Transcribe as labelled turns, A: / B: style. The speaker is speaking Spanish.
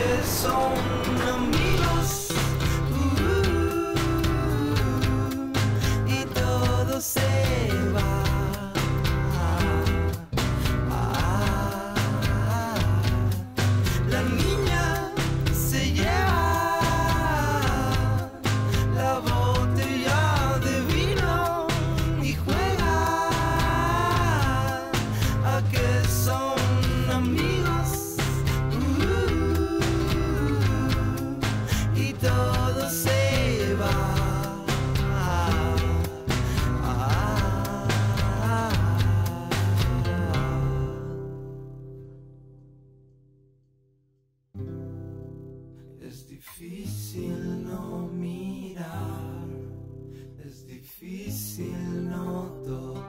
A: que son amigos, y todo se va. La niña se lleva la botella de vino y juega a que son amigos, y todo se va. Es difícil no mirar, es difícil no tocar.